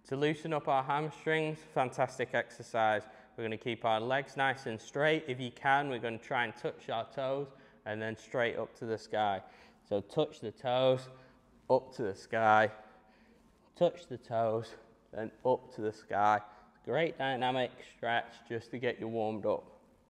To loosen up our hamstrings, fantastic exercise. We're going to keep our legs nice and straight. If you can, we're going to try and touch our toes and then straight up to the sky. So touch the toes, up to the sky, touch the toes, then up to the sky. Great dynamic stretch just to get you warmed up.